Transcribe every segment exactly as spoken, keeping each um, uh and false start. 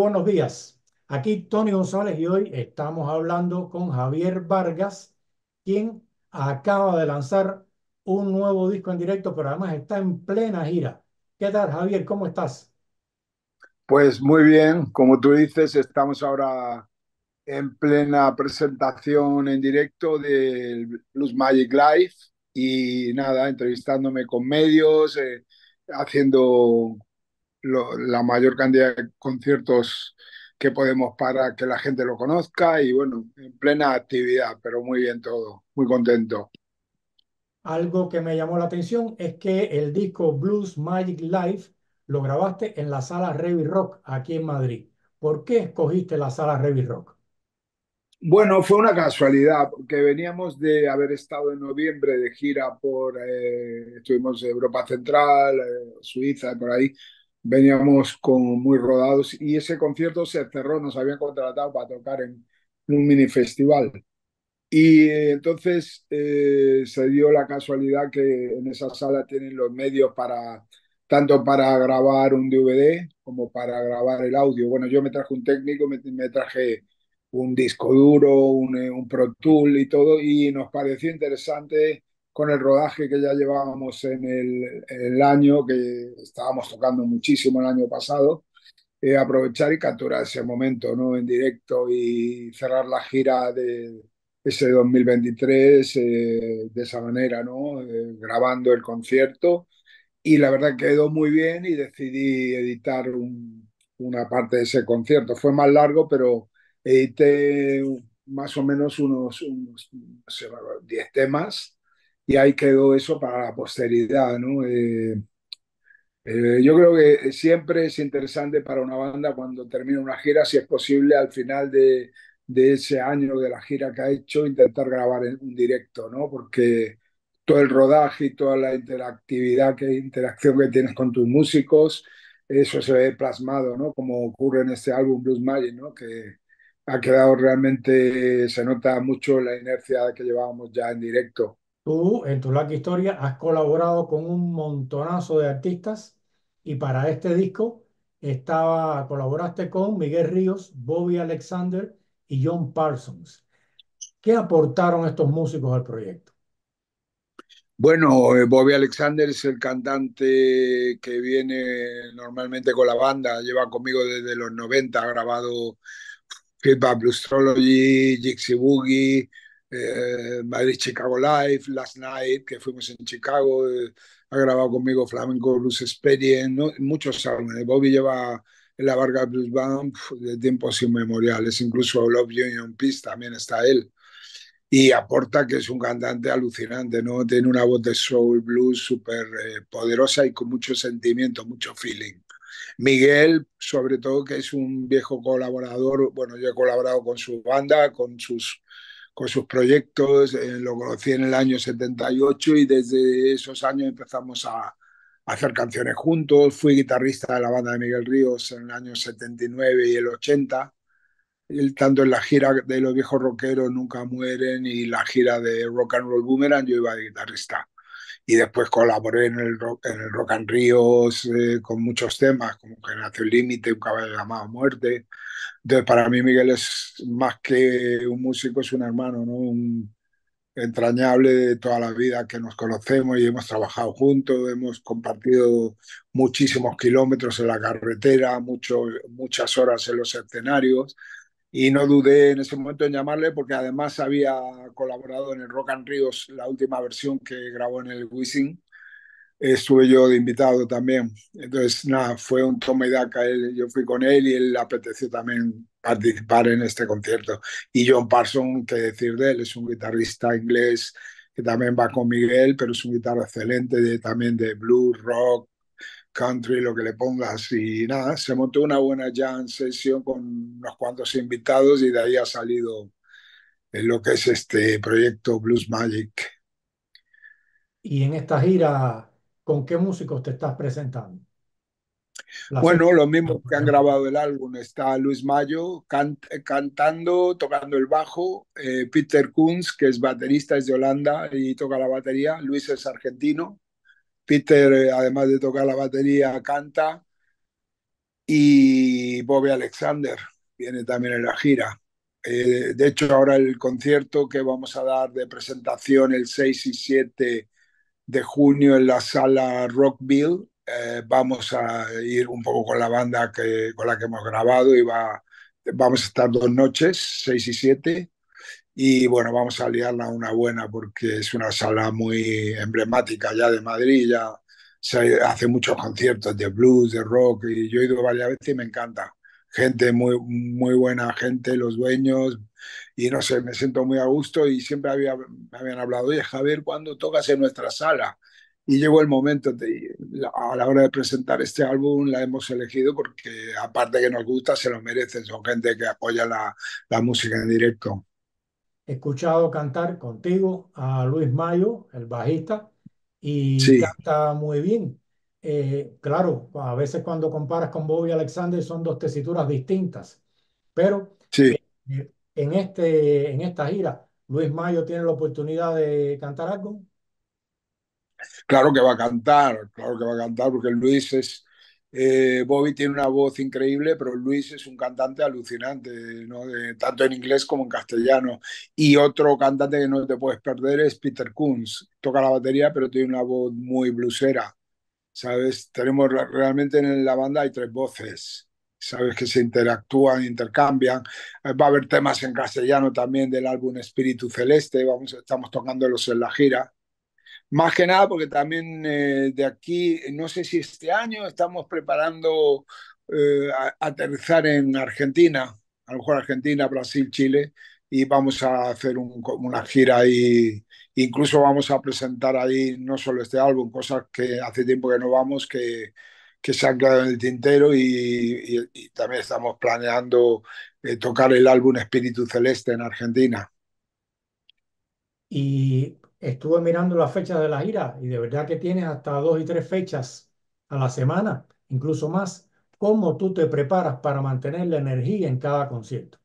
buenos días. Aquí Tony González y hoy estamos hablando con Javier Vargas, quien acaba de lanzar un nuevo disco en directo, pero además está en plena gira. ¿Qué tal, Javier? ¿Cómo estás? Pues muy bien, como tú dices, estamos ahora en plena presentación en directo del Blues Magic Live y nada, entrevistándome con medios, eh, haciendo lo- la mayor cantidad de conciertos que podemos para que la gente lo conozca y bueno, en plena actividad, pero muy bien todo, muy contento. Algo que me llamó la atención es que el disco Blues Magic Live lo grabaste en la sala Revi Rock aquí en Madrid. ¿Por qué escogiste la sala Revi Rock? Bueno, fue una casualidad, porque veníamos de haber estado en noviembre de gira por, eh, estuvimos en Europa Central, eh, Suiza, por ahí, veníamos como muy rodados y ese concierto se cerró, nos habían contratado para tocar en, un mini festival. Y eh, entonces eh, se dio la casualidad que en esa sala tienen los medios para, tanto para grabar un D V D como para grabar el audio. Bueno, yo me traje un técnico, me, me traje un disco duro, un, eh, un Pro Tool y todo, y nos pareció interesante con el rodaje que ya llevábamos en el, en el año, que estábamos tocando muchísimo el año pasado, eh, aprovechar y capturar ese momento, ¿no? En directo y cerrar la gira de ese dos mil veintitrés eh, de esa manera, ¿no? Eh, grabando el concierto y la verdad quedó muy bien y decidí editar un- una parte de ese concierto. Fue más largo, pero edité más o menos unos, unos no sé, diez temas y ahí quedó eso para la posteridad, ¿no? Eh, eh, yo creo que siempre es interesante para una banda cuando termina una gira, si es posible, al final de, de ese año de la gira que ha hecho, intentar grabar en un directo, ¿no? Porque todo el rodaje y toda la interactividad, que, interacción que tienes con tus músicos, eso se ve plasmado, ¿no? Como ocurre en este álbum Blues Magic, ¿no? Que ha quedado realmente, se nota mucho la inercia que llevábamos ya en directo. Tú, en tu Larga Historia, has colaborado con un montonazo de artistas y para este disco estaba, colaboraste con Miguel Ríos, Bobby Alexander y John Parsons. ¿Qué aportaron estos músicos al proyecto? Bueno, eh, Bobby Alexander es el cantante que viene normalmente con la banda, lleva conmigo desde los noventa, ha grabado Feedback Bluestrology, Jixie Boogie, eh, Madrid Chicago Live, Last Night, que fuimos en Chicago, eh, ha grabado conmigo Flamenco Blues Experience, ¿no? Muchos álbumes. Bobby lleva en la Vargas Blues Band pf, de tiempos inmemoriales, incluso Love Union Peace también está él y aporta que es un cantante alucinante, ¿no? Tiene una voz de soul blues súper eh, poderosa y con mucho sentimiento, mucho feeling. Miguel, sobre todo, que es un viejo colaborador, bueno, yo he colaborado con su banda, con sus, con sus proyectos, eh, lo conocí en el año setenta y ocho y desde esos años empezamos a, a hacer canciones juntos. Fui guitarrista de la banda de Miguel Ríos en el año setenta y nueve y el ochenta, el- tanto en la gira de Los Viejos Rockeros Nunca Mueren y la gira de Rock and Roll Boomerang, yo iba de guitarrista. Y después colaboré en el Rock, en el rock and Ríos eh, con muchos temas, como Generación Límite, Un caballo llamado Muerte. Entonces, para mí Miguel es más que un músico, es un hermano, ¿no? Un entrañable de toda la vida que nos conocemos y hemos trabajado juntos, hemos compartido muchísimos kilómetros en la carretera, mucho, muchas horas en los escenarios y no dudé en ese momento en llamarle porque además había colaborado en el Rock and Ríos, la última versión que grabó en el Wisin. Estuve yo de invitado también. Entonces, nada, fue un toma y daca. Él- yo fui con él y él le apeteció también participar en este concierto. Y John Parson, qué decir de él, es un guitarrista inglés que también va con Miguel, pero es un guitarra excelente de, también de blues, rock, country, lo que le pongas. Y nada, se montó una buena jam session con unos cuantos invitados y de ahí ha salido en lo que es este proyecto Blues Magic. Y en esta gira, ¿con qué músicos te estás presentando? Las Bueno, últimas, los mismos por que han ejemplo. grabado el álbum. Está Luis Mayo can- cantando, tocando el bajo, eh, Peter Kunz, que es baterista, es de Holanda y toca la batería, Luis es argentino, Peter, eh, además de tocar la batería, canta, y Bobby Alexander viene también en la gira. Eh, de hecho, ahora el concierto que vamos a dar de presentación el seis y siete de junio en la sala Rockville, eh, vamos a ir un poco con la banda que, con la que hemos grabado y va, vamos a estar dos noches, seis y siete. Y bueno, vamos a liarla una buena porque es una sala muy emblemática ya de Madrid, ya se hace muchos conciertos de blues, de rock, y yo he ido varias veces y me encanta. Gente muy, muy buena gente, los dueños, y no sé, me siento muy a gusto y siempre había, me habían hablado, oye Javier, ¿cuándo tocas en nuestra sala? Y llegó el momento, de, a la hora de presentar este álbum la hemos elegido porque aparte que nos gusta, se lo merecen, son gente que apoya la, la música en directo. He escuchado cantar contigo a Luis Mayo, el bajista, y Sí, canta muy bien. Eh, claro, a veces cuando comparas con Bobby Alexander son dos tesituras distintas, pero sí, eh, en este, en esta gira, Luis Mayo tiene la oportunidad de cantar algo. claro que va a cantar, claro que va a cantar, porque Luis es, eh, Bobby tiene una voz increíble, pero Luis es un cantante alucinante, ¿no? De- tanto en inglés como en castellano. Y otro cantante que no te puedes perder es Peter Kunz. Toca la batería, pero tiene una voz muy blusera, ¿sabes? Tenemos re- realmente en la banda hay tres voces, ¿sabes? Que se interactúan, intercambian. Eh, Va a haber temas en castellano también del álbum Espíritu Celeste, vamos, estamos tocándolos en la gira. Más que nada porque también eh, de aquí, no sé si este año estamos preparando eh, a- aterrizar en Argentina, a lo mejor Argentina, Brasil, Chile, y vamos a hacer un- como una gira ahí. Incluso vamos a presentar ahí no solo este álbum, cosas que hace tiempo que no vamos, que, que se han quedado en el tintero y, y- y también estamos planeando eh, tocar el álbum Espíritu Celeste en Argentina. Y estuve mirando las fechas de la gira y de verdad que tienes hasta dos y tres fechas a la semana, incluso más. ¿Cómo tú te preparas para mantener la energía en cada concierto?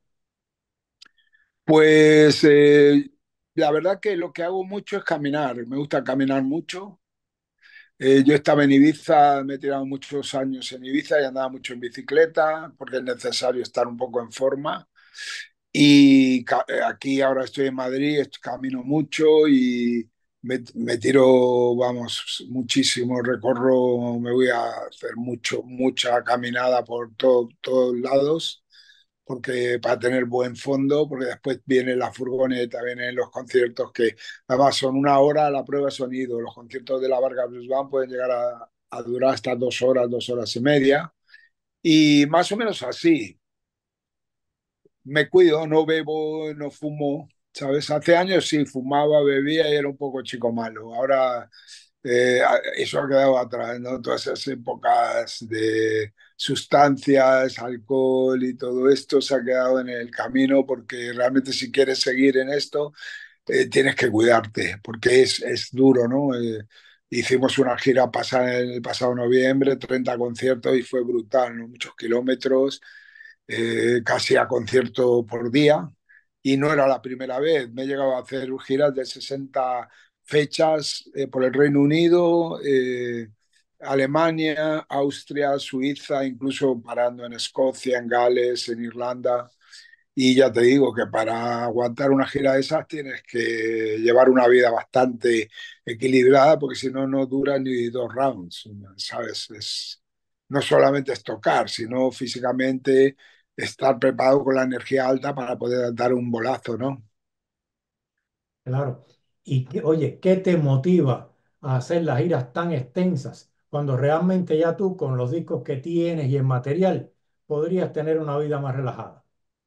Pues eh, la verdad que lo que hago mucho es caminar. Me gusta caminar mucho. Eh, yo estaba en Ibiza, me he tirado muchos años en Ibiza y andaba mucho en bicicleta porque es necesario estar un poco en forma. Y ca- eh, aquí ahora estoy en Madrid, est- camino mucho y me, me tiro, vamos, muchísimo. Recorro, me voy a hacer mucho, mucha caminada por todo- todos lados porque para tener buen fondo, porque después viene la furgoneta, vienen los conciertos que además son una hora la prueba de sonido. Los conciertos de la Vargas Blues Band pueden llegar a, a durar hasta dos horas, dos horas y media. Y más o menos así. Me cuido, no bebo, no fumo, ¿sabes? Hace años sí fumaba, bebía y era un poco chico malo. Ahora eh, eso ha quedado atrás, ¿no? Todas esas épocas de sustancias, alcohol y todo esto se ha quedado en el camino porque realmente si quieres seguir en esto eh, tienes que cuidarte porque es, es duro, ¿no? Eh, hicimos una gira pasada en el pasado noviembre, treinta conciertos y fue brutal, ¿no? Muchos kilómetros, eh, casi a concierto por día. Y no era la primera vez, me he llegado a hacer giras de sesenta fechas eh, por el Reino Unido, eh, Alemania, Austria, Suiza, incluso parando en Escocia, en Gales, en Irlanda. Y ya te digo que para aguantar una gira de esas tienes que llevar una vida bastante equilibrada porque si no, no dura ni dos rounds, ¿sabes? Es, no solamente es tocar, sino físicamente estar preparado con la energía alta para poder dar un bolazo, ¿no? Claro. Y que- oye, ¿qué te motiva a hacer las giras tan extensas cuando realmente ya tú con los discos que tienes y el material podrías tener una vida más relajada?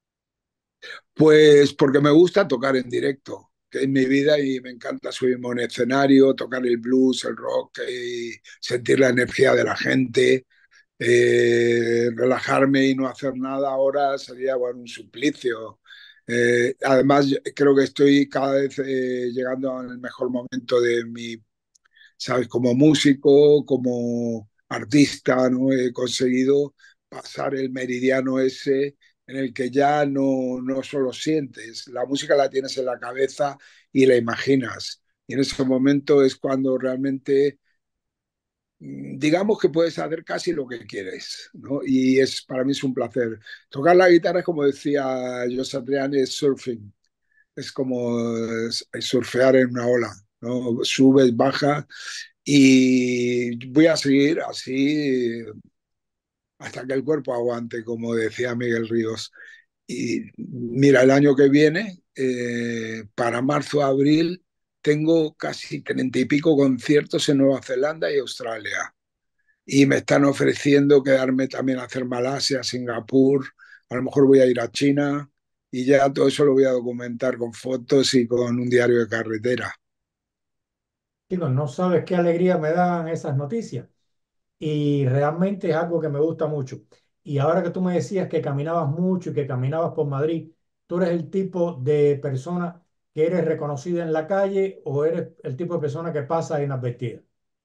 Pues porque me gusta tocar en directo, que es mi vida y me encanta subirme a un escenario, tocar el blues, el rock y sentir la energía de la gente. Eh, relajarme y no hacer nada ahora sería bueno, un suplicio. Eh, además, creo que estoy cada vez eh, llegando al mejor momento de mi, ¿sabes? Como músico, como artista, ¿no? He conseguido pasar el meridiano ese en el que ya no, no solo sientes, la música la tienes en la cabeza y la imaginas. Y en ese momento es cuando realmente digamos que puedes hacer casi lo que quieres, ¿no? Y es, para mí es un placer. Tocar la guitarra es como decía José Satriani, es surfing, es como es, es surfear en una ola, ¿no? Subes, bajas y voy a seguir así hasta que el cuerpo aguante, como decía Miguel Ríos. Y mira, el año que viene, eh, para marzo, abril, tengo casi treinta y pico conciertos en Nueva Zelanda y Australia. Y me están ofreciendo quedarme también a hacer Malasia, Singapur, a lo mejor voy a ir a China y ya todo eso lo voy a documentar con fotos y con un diario de carretera. Chicos, no sabes qué alegría me dan esas noticias y realmente es algo que me gusta mucho. Y ahora que tú me decías que caminabas mucho y que caminabas por Madrid, ¿tú eres el tipo de persona que eres reconocida en la calle o eres el tipo de persona que pasa inadvertida?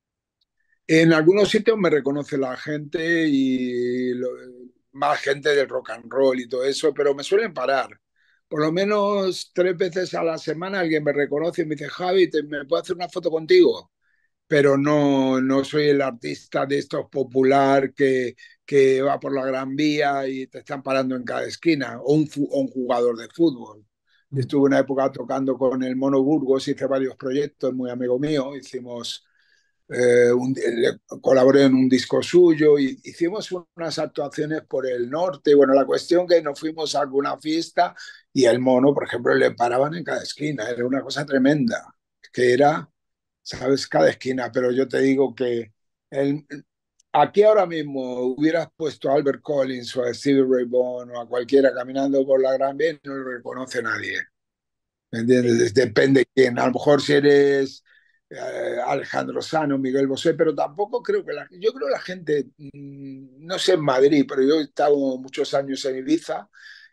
En algunos sitios me reconoce la gente y lo- más gente del rock and roll y todo eso, pero me suelen parar. Por lo menos tres veces a la semana alguien me reconoce y me dice, Javi, ¿te- ¿me puedo hacer una foto contigo? Pero no, no soy el artista de estos popular que, que va por la Gran Vía y te están parando en cada esquina, o un, fu- o un jugador de fútbol. Yo Mm. estuve una época tocando con el Mono Burgos, hice varios proyectos, muy amigo mío, hicimos eh, un, le colaboré en un disco suyo y hicimos unas actuaciones por el norte. Bueno, la cuestión que nos fuimos a alguna fiesta y el mono, por ejemplo, le paraban en cada esquina. Era una cosa tremenda, que era, sabes, cada esquina. Pero yo te digo que el, aquí ahora mismo hubieras puesto a Albert Collins o a Stevie Ray Vaughan o a cualquiera caminando por la Gran Vía y no lo reconoce nadie. ¿Me entiendes? Depende de quién. A lo mejor si eres eh, Alejandro Sano, Miguel Bosé, pero tampoco creo que la, yo creo que la gente, mmm, no sé en Madrid, pero yo he estado muchos años en Ibiza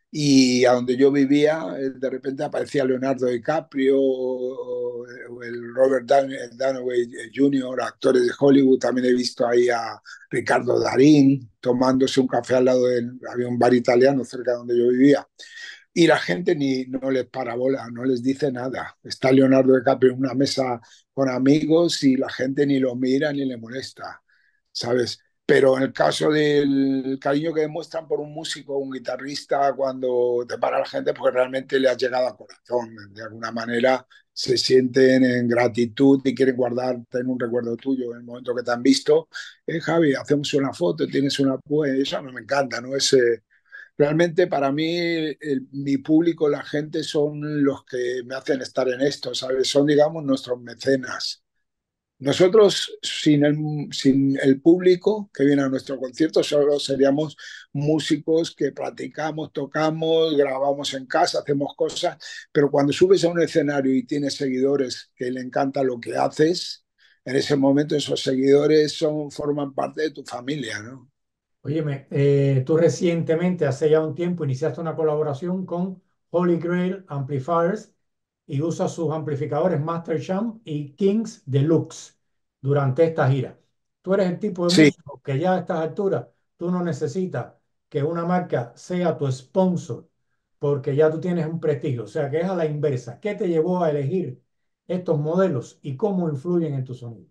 y a donde yo vivía, eh, de repente aparecía Leonardo DiCaprio o, o el Robert Downey junior, actores de Hollywood. También he visto ahí a Ricardo Darín tomándose un café al lado del, había un bar italiano cerca de donde yo vivía y la gente ni no les parabola, no les dice nada. Está Leonardo DiCaprio en una mesa con amigos y la gente ni lo mira ni le molesta, ¿sabes? Pero en el caso del cariño que demuestran por un músico, un guitarrista, cuando te para la gente, porque realmente le has llegado al corazón, de alguna manera se sienten en gratitud y quieren guardarte en un recuerdo tuyo en el momento que te han visto. Eh, Javi, hacemos una foto, tienes una... Pues eso no me encanta, ¿no? Ese, realmente para mí, el- mi público, la gente, son los que me hacen estar en esto, ¿sabes? Son, digamos, nuestros mecenas. Nosotros, sin el, sin el público que viene a nuestro concierto, solo seríamos músicos que practicamos, tocamos, grabamos en casa, hacemos cosas, pero cuando subes a un escenario y tienes seguidores que le encanta lo que haces, en ese momento esos seguidores son, forman parte de tu familia, ¿no? Óyeme, eh, tú recientemente, hace ya un tiempo, iniciaste una colaboración con Holy Grail Amplifiers y usas sus amplificadores Master Champ y Kings Deluxe durante esta gira. Tú eres el tipo de Sí. músico que ya a estas alturas tú no necesitas que una marca sea tu sponsor porque ya tú tienes un prestigio. O sea, que es a la inversa. ¿Qué te llevó a elegir estos modelos y cómo influyen en tu sonido?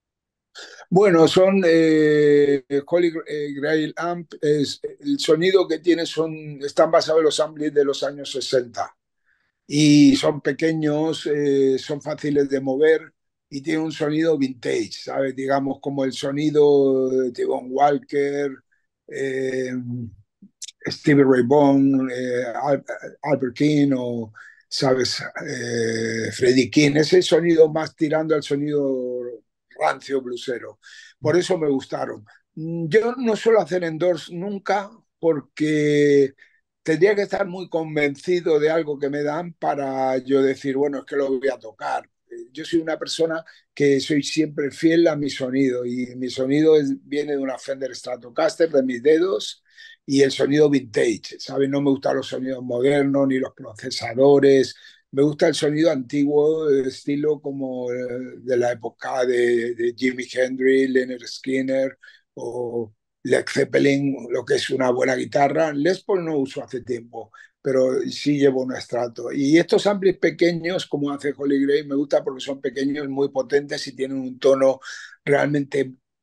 Bueno, son eh, Holy Grail Amp, es, el sonido que tiene son, están basados en los amplis de los años sesenta y son pequeños, eh, son fáciles de mover y tienen un sonido vintage, ¿sabes? Digamos como el sonido de T-Bone Walker, eh, Stevie Ray Vaughan, eh, Albert King o, ¿sabes? Eh, Freddie King, ese sonido más tirando al sonido rancio blusero. Por eso me gustaron. Yo no suelo hacer endorse nunca porque tendría que estar muy convencido de algo que me dan para yo decir, bueno, es que lo voy a tocar. Yo soy una persona que soy siempre fiel a mi sonido y mi sonido es, viene de una Fender Stratocaster de mis dedos y el sonido vintage, ¿sabes? No me gustan los sonidos modernos ni los procesadores. Me gusta el sonido antiguo, de estilo como eh, de la época de, de Jimi Hendrix, Leonard Skinner o Led Zeppelin, lo que es una buena guitarra. Les Paul no uso hace tiempo, pero sí llevo un estrato. Y estos amplis pequeños, como hace Holy Grail, me gusta porque son pequeños, muy potentes y tienen un tono realmente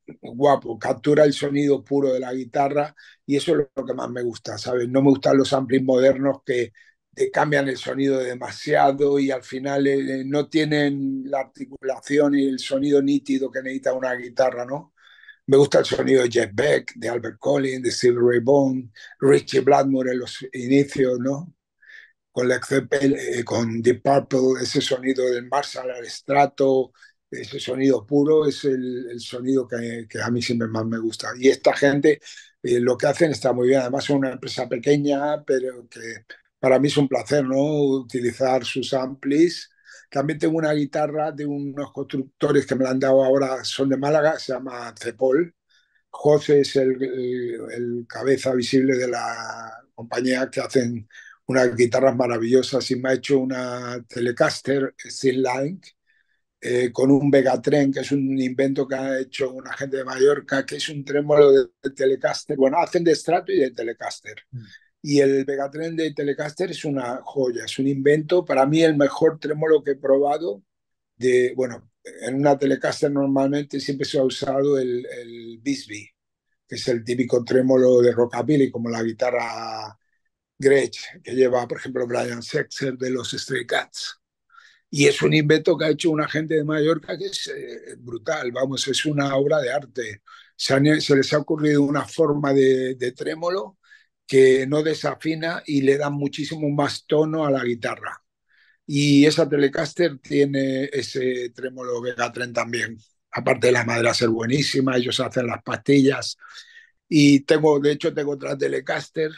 guapo, captura el sonido puro de la guitarra y eso es lo que más me gusta, ¿sabes? No me gustan los amplis modernos que te cambian el sonido demasiado y al final eh, no tienen la articulación y el sonido nítido que necesita una guitarra, ¿no? Me gusta el sonido de Jeff Beck, de Albert Collins, de Stevie Ray Vaughan, Richie Blackmore en los inicios, ¿no? Con Led Zeppelin, eh, con Deep Purple, ese sonido del Marshall al estrato, ese sonido puro es el, el sonido que, que, a mí siempre más me gusta. Y esta gente, eh, lo que hacen está muy bien. Además, es una empresa pequeña, pero que para mí es un placer, ¿no? Utilizar sus amplis. También tengo una guitarra de unos constructores que me la han dado ahora, son de Málaga, se llama Cepol. José es el, el, el cabeza visible de la compañía que hacen unas guitarras maravillosas y me ha hecho una Telecaster Steel Line eh, con un Vegatren, que es un invento que ha hecho una gente de Mallorca, que es un trémolo de, de Telecaster. Bueno, hacen de Strato y de Telecaster. Mm. Y el Vegatren de Telecaster es una joya, es un invento, para mí el mejor trémolo que he probado. De, bueno, en una Telecaster normalmente siempre se ha usado el, el Bisbee, que es el típico trémolo de rockabilly, como la guitarra Gretsch, que lleva, por ejemplo, Brian Setzer de los Stray Cats. Y es un invento que ha hecho una gente de Mallorca que es eh, brutal, vamos, es una obra de arte. Se, han, se les ha ocurrido una forma de, de trémolo que no desafina y le da muchísimo más tono a la guitarra. Y esa Telecaster tiene ese trémolo Vegatren también. Aparte de la madera ser buenísima, ellos hacen las pastillas. Y tengo, de hecho, tengo otra Telecaster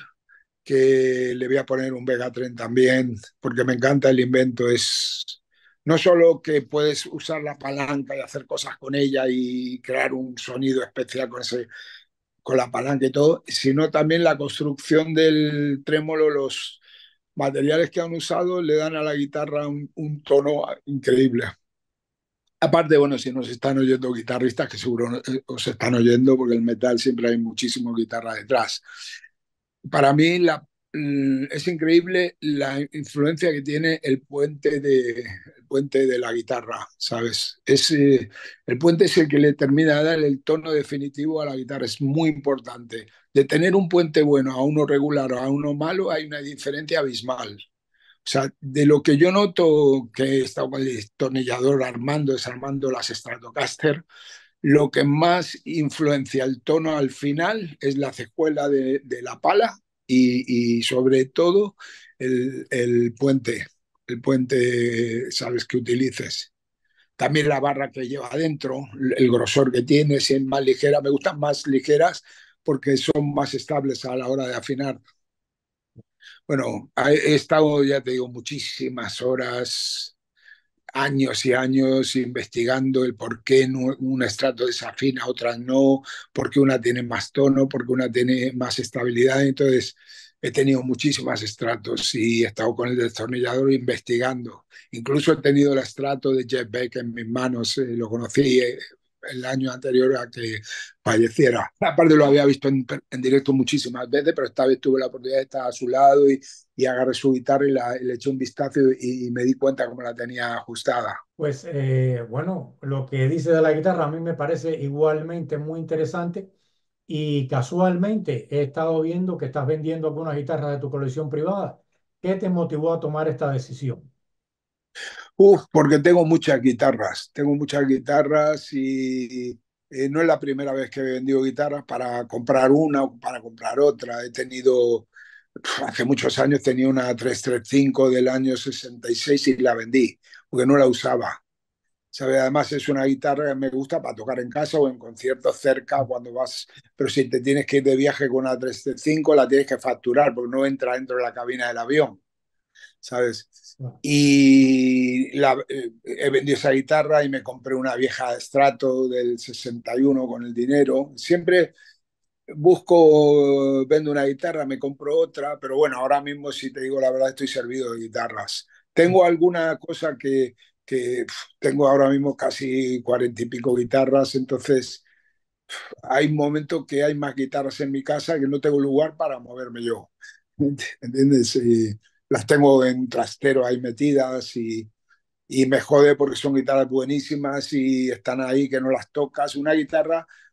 que le voy a poner un Vegatren también, porque me encanta el invento. Es no solo que puedes usar la palanca y hacer cosas con ella y crear un sonido especial con, ese, con la palanca y todo, sino también la construcción del trémolo, los materiales que han usado le dan a la guitarra un, un tono increíble. Aparte, bueno, si nos están oyendo guitarristas, que seguro eh, os están oyendo, porque el metal siempre hay muchísimo guitarra detrás. Para mí la, mm, es increíble la influencia que tiene el puente de, el puente de la guitarra, ¿sabes? Es, eh, el puente es el que le termina de dar el tono definitivo a la guitarra, es muy importante. De tener un puente bueno a uno regular o a uno malo hay una diferencia abismal. O sea, de lo que yo noto que he estado con el destornillador armando, desarmando las Stratocaster, lo que más influencia el tono al final es la cejuela de, de la pala y, y sobre todo el, el, puente, el puente, sabes, que utilices. También la barra que lleva adentro, el grosor que tiene, si es más ligera, me gustan más ligeras porque son más estables a la hora de afinar. Bueno, he estado, ya te digo, muchísimas horas, años y años investigando el por qué un estrato desafina, otras no, por qué una tiene más tono, por qué una tiene más estabilidad. Entonces, he tenido muchísimas estratos y he estado con el destornillador investigando. Incluso he tenido el estrato de Jeff Beck en mis manos, eh, lo conocí eh, el año anterior a que falleciera. Aparte lo había visto en, en directo muchísimas veces, pero esta vez tuve la oportunidad de estar a su lado y, y agarré su guitarra y, la, y le eché un vistazo y, y me di cuenta cómo la tenía ajustada. Pues eh, bueno, lo que dice de la guitarra a mí me parece igualmente muy interesante y casualmente he estado viendo que estás vendiendo algunas guitarras de tu colección privada. ¿Qué te motivó a tomar esta decisión? Uf, porque tengo muchas guitarras, tengo muchas guitarras y eh, no es la primera vez que he vendido guitarras para comprar una o para comprar otra. He tenido, hace muchos años tenía una trescientos treinta y cinco del año sesenta y seis y la vendí porque no la usaba. ¿Sabe? Además es una guitarra que me gusta para tocar en casa o en conciertos cerca cuando vas, pero si te tienes que ir de viaje con una trescientos treinta y cinco la tienes que facturar porque no entra dentro de la cabina del avión, ¿sabes? Bueno, Y la, eh, he vendido esa guitarra y me compré una vieja Strato del sesenta y uno con el dinero. Siempre busco, vendo una guitarra, me compro otra, pero bueno, ahora mismo, si te digo la verdad, estoy servido de guitarras. Tengo alguna cosa que, que pf, tengo ahora mismo casi cuarenta y pico guitarras, entonces hay momentos que hay más guitarras en mi casa que no tengo lugar para moverme yo. ¿Entiendes? Y las tengo en trastero ahí metidas y, y me jode porque son guitarras buenísimas y están ahí que no las tocas. Una guitarra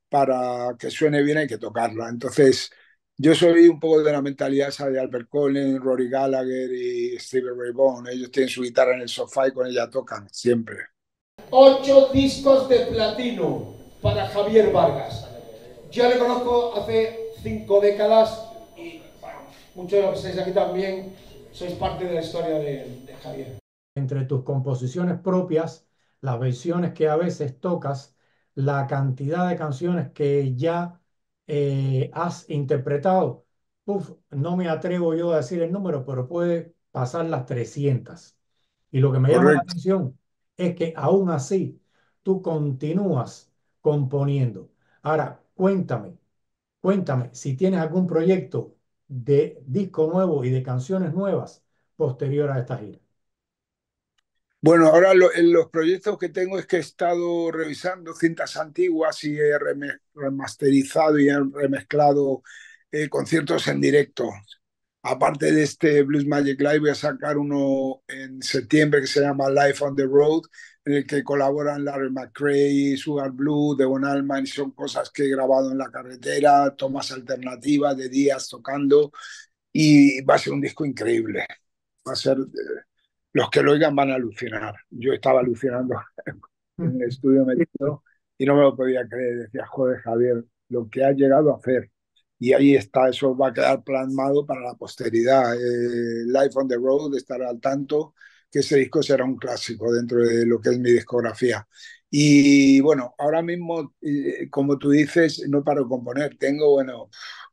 para que suene bien hay que tocarla. Entonces, yo soy un poco de la mentalidad esa de Albert Collins, Rory Gallagher y Stevie Ray Vaughan. Ellos tienen su guitarra en el sofá y con ella tocan siempre. Ocho discos de platino para Javier Vargas. Yo le conozco hace cinco décadas y bueno, muchos de los que estáis aquí también sois parte de la historia de, de Javier. Entre tus composiciones propias, las versiones que a veces tocas, la cantidad de canciones que ya eh, has interpretado, uf, no me atrevo yo a decir el número, pero puede pasar las trescientas. Y lo que me llama la Correcto. atención es que aún así tú continúas componiendo. Ahora, cuéntame, cuéntame si tienes algún proyecto de disco nuevo y de canciones nuevas posterior a esta gira. Bueno, ahora lo, en los proyectos que tengo es que he estado revisando cintas antiguas y he reme- remasterizado y he remezclado eh, conciertos en directo. Aparte de este Blues Magic Live, voy a sacar uno en septiembre que se llama Life on the Road, en el que colaboran Larry McCray, Sugar Blue, Devon Allman, y son cosas que he grabado en la carretera, tomas alternativas de días tocando, y va a ser un disco increíble. Va a ser, eh, los que lo oigan van a alucinar. Yo estaba alucinando en el estudio metido y no me lo podía creer. Decía, joder, Javier, lo que has llegado a hacer. Y ahí está, eso va a quedar plasmado para la posteridad. Eh, Life on the Road, estar al tanto que ese disco será un clásico dentro de lo que es mi discografía. Y bueno, ahora mismo, eh, como tú dices, no paro de componer. Tengo, bueno,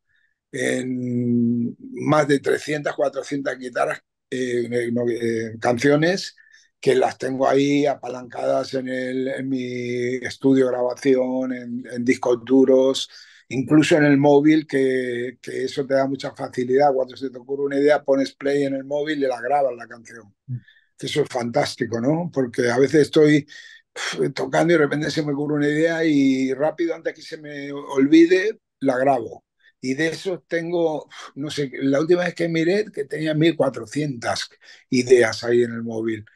en más de trescientas, cuatrocientas guitarras, eh, no, eh, canciones que las tengo ahí apalancadas en, el, en mi estudio de grabación, en, en, discos duros, incluso en el móvil, que, que eso te da mucha facilidad. Cuando se te ocurre una idea, pones play en el móvil y la grabas la canción. Eso es fantástico, ¿no? Porque a veces estoy pf, tocando y de repente se me ocurre una idea y rápido, antes que se me olvide, la grabo. Y de eso tengo, no sé, la última vez que miré, que tenía mil cuatrocientas ideas ahí en el móvil.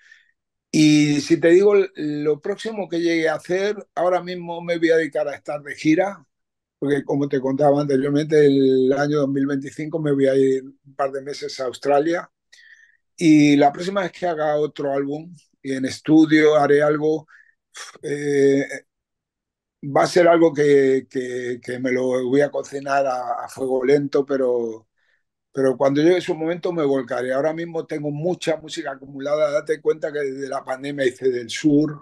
Y si te digo lo próximo que llegue a hacer, ahora mismo me voy a dedicar a estar de gira, porque como te contaba anteriormente, el año dos mil veinticinco me voy a ir un par de meses a Australia. Y la próxima vez que haga otro álbum y en estudio haré algo, eh, va a ser algo que, que, que, me lo voy a cocinar a, a fuego lento, pero, pero cuando llegue su momento me volcaré. Ahora mismo tengo mucha música acumulada. Date cuenta que desde la pandemia hice del sur,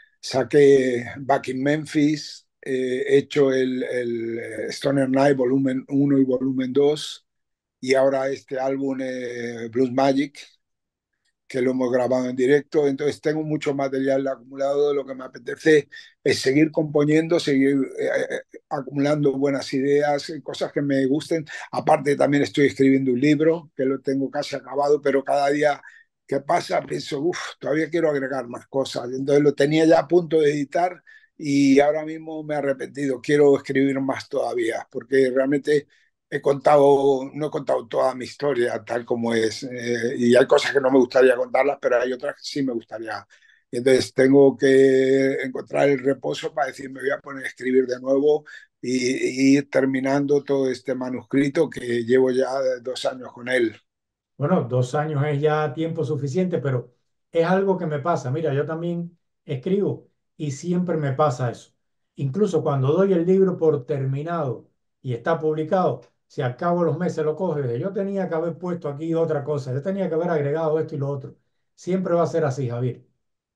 saqué Back in Memphis, eh, he hecho el, el Stoner Night volumen uno y volumen dos, y ahora este álbum eh, Blues Magic, que lo hemos grabado en directo. Entonces tengo mucho material acumulado. Lo que me apetece es seguir componiendo, seguir eh, eh, acumulando buenas ideas, cosas que me gusten. Aparte también estoy escribiendo un libro que lo tengo casi acabado, pero cada día que pasa pienso, uff, todavía quiero agregar más cosas. Entonces lo tenía ya a punto de editar y ahora mismo me he arrepentido. Quiero escribir más todavía, porque realmente he contado, no he contado toda mi historia tal como es, eh, y hay cosas que no me gustaría contarlas, pero hay otras que sí me gustaría. Y entonces tengo que encontrar el reposo para decir, me voy a poner a escribir de nuevo y, y ir terminando todo este manuscrito que llevo ya dos años con él. Bueno, dos años es ya tiempo suficiente, pero es algo que me pasa. Mira, yo también escribo y siempre me pasa eso. Incluso cuando doy el libro por terminado y está publicado, si al cabo de los meses lo cojo y digo, yo tenía que haber puesto aquí otra cosa, yo tenía que haber agregado esto y lo otro. Siempre va a ser así, Javier.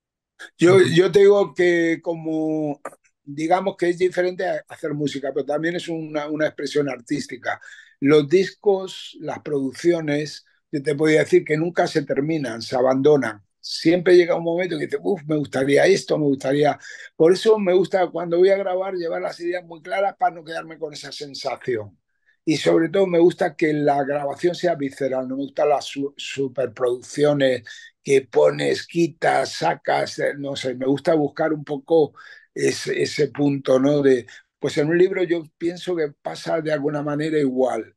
Yo, yo te digo que como, digamos que es diferente a hacer música, pero también es una, una expresión artística. Los discos, las producciones, yo te podría decir que nunca se terminan, se abandonan. Siempre llega un momento que dices, uff, me gustaría esto, me gustaría. Por eso me gusta cuando voy a grabar llevar las ideas muy claras para no quedarme con esa sensación. Y sobre todo me gusta que la grabación sea visceral, no me gustan las su superproducciones que pones, quitas, sacas, eh, no sé, me gusta buscar un poco ese, ese punto, ¿no? De, pues en un libro yo pienso que pasa de alguna manera igual.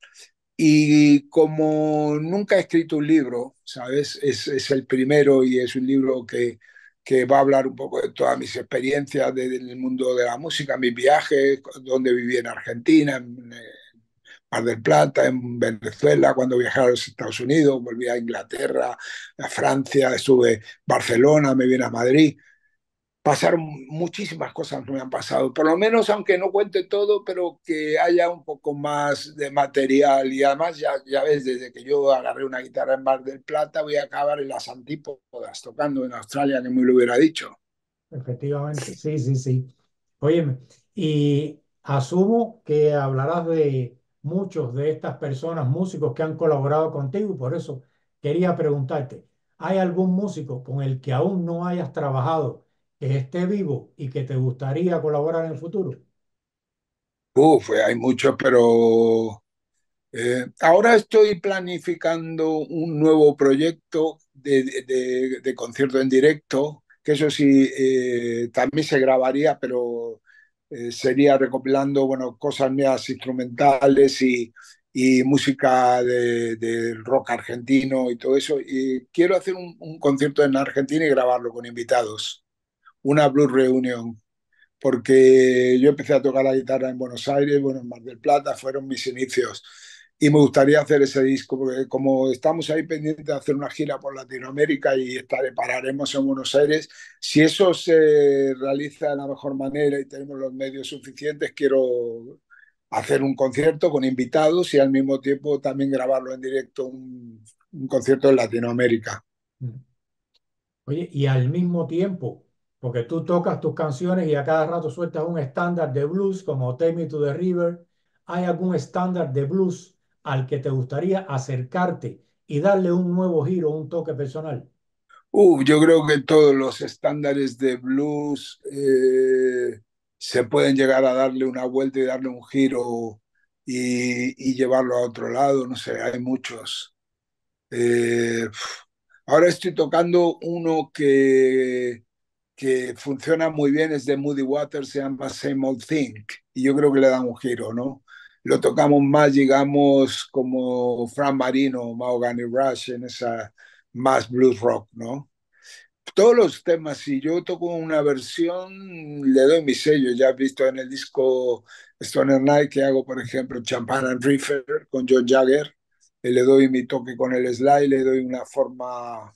Y como nunca he escrito un libro, ¿sabes? Es, es el primero y es un libro que, que va a hablar un poco de todas mis experiencias de, del mundo de la música, mis viajes, donde viví en Argentina, en eh, Mar del Plata, en Venezuela, cuando viajé a los Estados Unidos, volví a Inglaterra, a Francia, estuve en Barcelona, me vine a Madrid. Pasaron muchísimas cosas que me han pasado, por lo menos aunque no cuente todo, pero que haya un poco más de material. Y además ya, ya ves, desde que yo agarré una guitarra en Mar del Plata voy a acabar en las antípodas tocando en Australia, que me lo hubiera dicho. Efectivamente, sí, sí, sí. Óyeme, y asumo que hablarás de muchos de estas personas, músicos que han colaborado contigo, y por eso quería preguntarte, ¿hay algún músico con el que aún no hayas trabajado, que esté vivo y que te gustaría colaborar en el futuro? Uf, hay muchos, pero Eh, ahora estoy planificando un nuevo proyecto de, de- de concierto en directo, que eso sí, eh, también se grabaría, pero eh, sería recopilando, bueno, cosas mías instrumentales y, y música de, de rock argentino y todo eso. Y quiero hacer un, un concierto en Argentina y grabarlo con invitados, una Blues Reunion, porque yo empecé a tocar la guitarra en Buenos Aires, bueno, en Mar del Plata, fueron mis inicios. Y me gustaría hacer ese disco, porque como estamos ahí pendientes de hacer una gira por Latinoamérica y estaré, pararemos en Buenos Aires, si eso se realiza de la mejor manera y tenemos los medios suficientes, quiero hacer un concierto con invitados y al mismo tiempo también grabarlo en directo, un, un concierto en Latinoamérica. Mm. Oye, y al mismo tiempo, porque tú tocas tus canciones y a cada rato sueltas un estándar de blues como Take Me to the River, ¿hay algún estándar de blues al que te gustaría acercarte y darle un nuevo giro, un toque personal? Uh, yo creo que todos los estándares de blues eh, se pueden llegar a darle una vuelta y darle un giro y, y llevarlo a otro lado. No sé, hay muchos. Eh, ahora estoy tocando uno que, que funciona muy bien, es de Moody Waters, se llama Same Old Thing, y yo creo que le da un giro, ¿no? Lo tocamos más, digamos, como Frank Marino, Mahogany Rush, en esa más blues rock, ¿no? Todos los temas, si yo toco una versión, le doy mi sello. Ya has visto en el disco Stoner Night que hago, por ejemplo, Champagne and Reefer con John Jagger, eh, le doy mi toque con el slide, le doy una forma,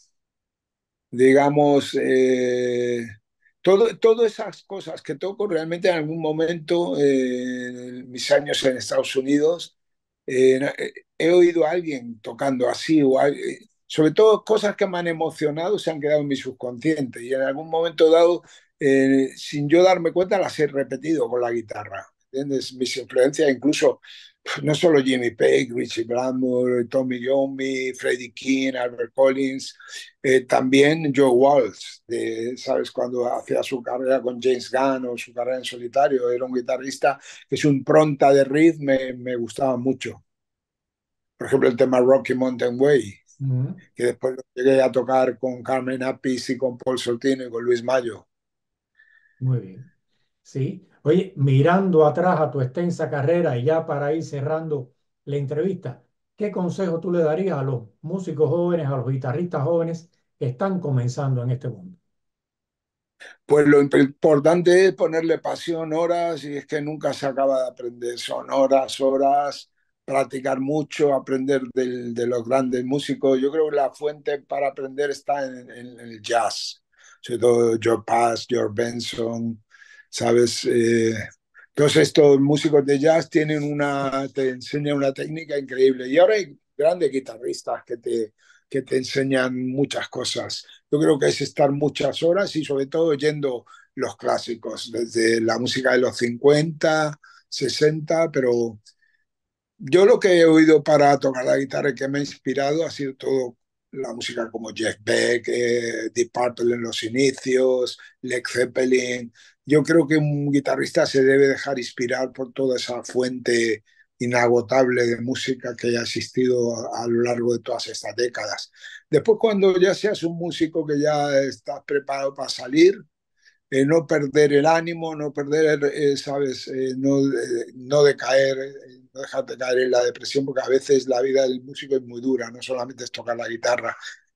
digamos, eh, todo, todas esas cosas que toco realmente en algún momento, eh, en mis años en Estados Unidos, eh, he oído a alguien tocando así, o a- sobre todo cosas que me han emocionado se han quedado en mi subconsciente y en algún momento dado, eh, sin yo darme cuenta, las he repetido con la guitarra. ¿Entiendes? Mis influencias, incluso no solo Jimmy Page, Richie Blackmore, Tommy Yomi, Freddie King, Albert Collins, eh, también Joe Walsh, de, ¿sabes? Cuando hacía su carrera con James Gunn o su carrera en solitario, era un guitarrista que su impronta de riff me, me gustaba mucho. Por ejemplo, el tema Rocky Mountain Way, Ujú. que después lo llegué a tocar con Carmen Appice y con Paul Sortino y con Luis Mayo. Muy bien. Sí. Oye, mirando atrás a tu extensa carrera y ya para ir cerrando la entrevista, ¿qué consejo tú le darías a los músicos jóvenes, a los guitarristas jóvenes que están comenzando en este mundo? Pues lo importante es ponerle pasión, horas, y es que nunca se acaba de aprender. Son horas, horas, practicar mucho, aprender del, de los grandes músicos. Yo creo que la fuente para aprender está en, en el jazz, sobre todo Joe Pass, George Benson, ¿sabes? Eh, todos estos músicos de jazz tienen una, te enseñan una técnica increíble. Y ahora hay grandes guitarristas que te, que te enseñan muchas cosas. Yo creo que es estar muchas horas y sobre todo oyendo los clásicos, desde la música de los cincuenta, sesenta, pero yo lo que he oído para tocar la guitarra y que me ha inspirado ha sido todo la música como Jeff Beck, eh, Deep Purple en los inicios, Led Zeppelin. Yo creo que un guitarrista se debe dejar inspirar por toda esa fuente inagotable de música que ha existido a, a lo largo de todas estas décadas. Después, cuando ya seas un músico que ya estás preparado para salir, eh, no perder el ánimo, no perder, eh, ¿sabes? Eh, no, eh, no decaer, eh, no dejarte caer en la depresión, porque a veces la vida del músico es muy dura, no solamente es tocar la guitarra,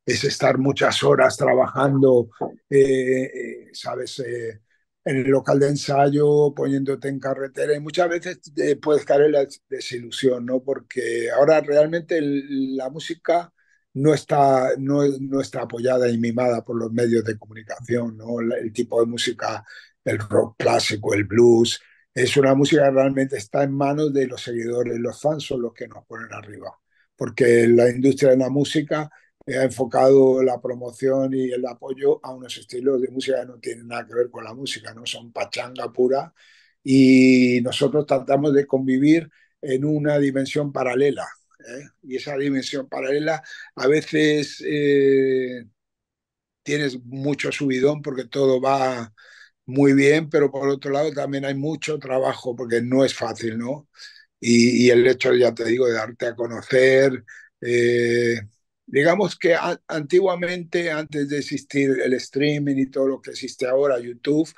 es estar muchas horas trabajando, eh, eh, ¿sabes? Eh, en el local de ensayo, poniéndote en carretera, y muchas veces eh, puedes caer en la desilusión, ¿no? Porque ahora realmente el- la música no está, no, no está apoyada y mimada por los medios de comunicación, ¿no? El, el tipo de música, el rock clásico, el blues, es una música que realmente está en manos de los seguidores, los fans son los que nos ponen arriba, porque la industria de la música ha enfocado la promoción y el apoyo a unos estilos de música que no tienen nada que ver con la música, ¿no? Son pachanga pura y nosotros tratamos de convivir en una dimensión paralela, ¿eh? Y esa dimensión paralela a veces eh, tienes mucho subidón porque todo va muy bien, pero por otro lado también hay mucho trabajo porque no es fácil, ¿no? Y, y el hecho, ya te digo, de darte a conocer, eh, digamos que a, antiguamente, antes de existir el streaming y todo lo que existe ahora, YouTube,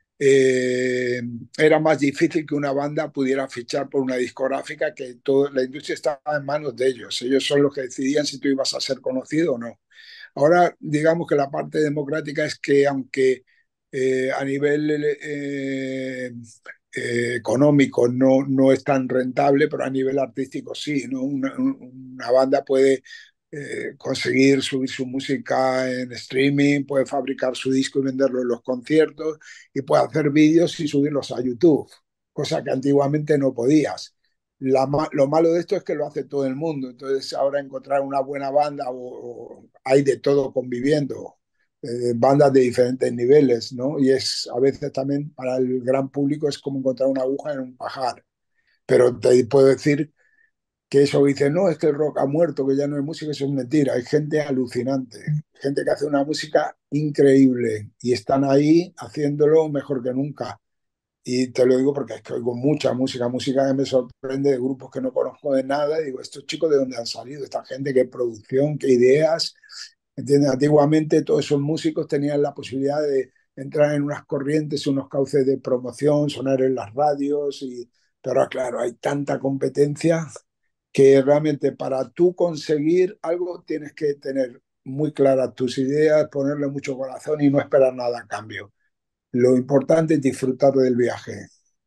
eh, era más difícil que una banda pudiera fichar por una discográfica, que toda la industria estaba en manos de ellos. Ellos son los que decidían si tú ibas a ser conocido o no. Ahora, digamos que la parte democrática es que aunque eh, a nivel eh, eh, económico no, no es tan rentable, pero a nivel artístico sí, ¿no? Una, una banda puede eh, conseguir subir su música en streaming, puede fabricar su disco y venderlo en los conciertos, y puede hacer vídeos y subirlos a YouTube, cosa que antiguamente no podías. La, lo malo de esto es que lo hace todo el mundo, entonces ahora encontrar una buena banda o, o hay de todo conviviendo, eh, bandas de diferentes niveles, ¿no? Y es a veces también para el gran público es como encontrar una aguja en un pajar. Pero te puedo decir que eso dice, no, es que el rock ha muerto, que ya no hay música, eso es mentira. Hay gente alucinante, gente que hace una música increíble y están ahí haciéndolo mejor que nunca. Y te lo digo porque es que oigo mucha música, música que me sorprende de grupos que no conozco de nada. Y digo, estos chicos de dónde han salido, esta gente, qué producción, qué ideas. ¿Entiendes? Antiguamente todos esos músicos tenían la posibilidad de entrar en unas corrientes, unos cauces de promoción, sonar en las radios. Y, pero ahora, claro, hay tanta competencia que realmente para tú conseguir algo tienes que tener muy claras tus ideas, ponerle mucho corazón y no esperar nada a cambio. Lo importante es disfrutar del viaje.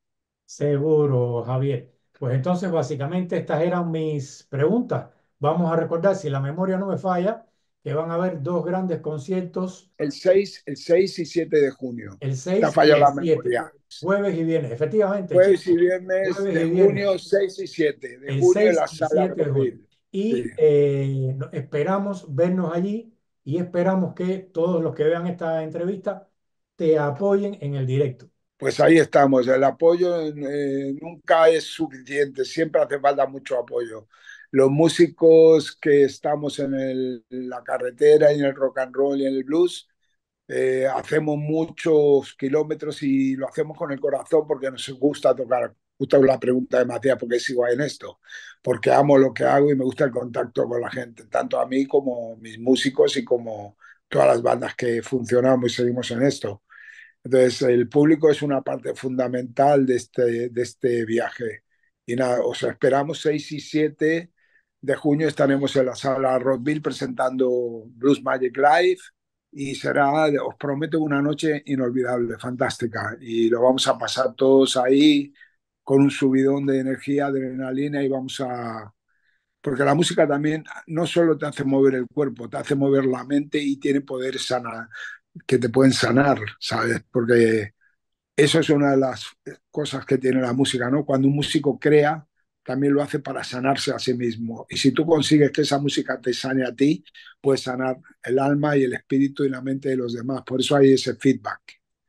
Seguro, Javier. Pues entonces, básicamente, estas eran mis preguntas. Vamos a recordar, si la memoria no me falla, que van a haber dos grandes conciertos El seis, el seis y siete de junio. el Te ha seis y fallado el la siete, memoria. jueves y viernes. Efectivamente, Jueves y chicos, viernes jueves de y viernes, junio, seis y siete de el junio en seis la y sala siete de junio. Rodil. Sí. Y eh, no- esperamos vernos allí y esperamos que todos los que vean esta entrevista te apoyen en el directo. Pues ahí estamos. El apoyo eh, nunca es suficiente, siempre hace falta mucho apoyo. Los músicos que estamos en, el- en la carretera y en el rock and roll y en el blues, eh, hacemos muchos kilómetros y lo hacemos con el corazón porque nos gusta tocar. Justo la pregunta de Matías, ¿por qué sigo en esto? Porque amo lo que hago y me gusta el contacto con la gente, tanto a mí como mis músicos y como todas las bandas que funcionamos y seguimos en esto. Entonces, el público es una parte fundamental de este, de este viaje. Y nada, os esperamos seis y siete de junio, estaremos en la sala Rockville presentando Blues Magic Live y será, os prometo, una noche inolvidable, fantástica. Y lo vamos a pasar todos ahí con un subidón de energía, de adrenalina y vamos a... Porque la música también no solo te hace mover el cuerpo, te hace mover la mente y tiene poder sana, que te pueden sanar, ¿sabes? Porque eso es una de las cosas que tiene la música, ¿no? Cuando un músico crea, también lo hace para sanarse a sí mismo. Y si tú consigues que esa música te sane a ti, puedes sanar el alma y el espíritu y la mente de los demás. Por eso hay ese feedback.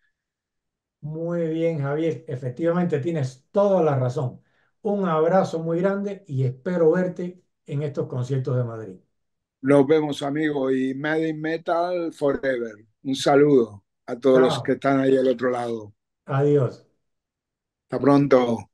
Muy bien, Javier. Efectivamente, tienes toda la razón. Un abrazo muy grande y espero verte en estos conciertos de Madrid. Nos vemos, amigos, y Made in Metal Forever. Un saludo a todos los que Chao. están ahí al otro lado. Adiós. Hasta pronto.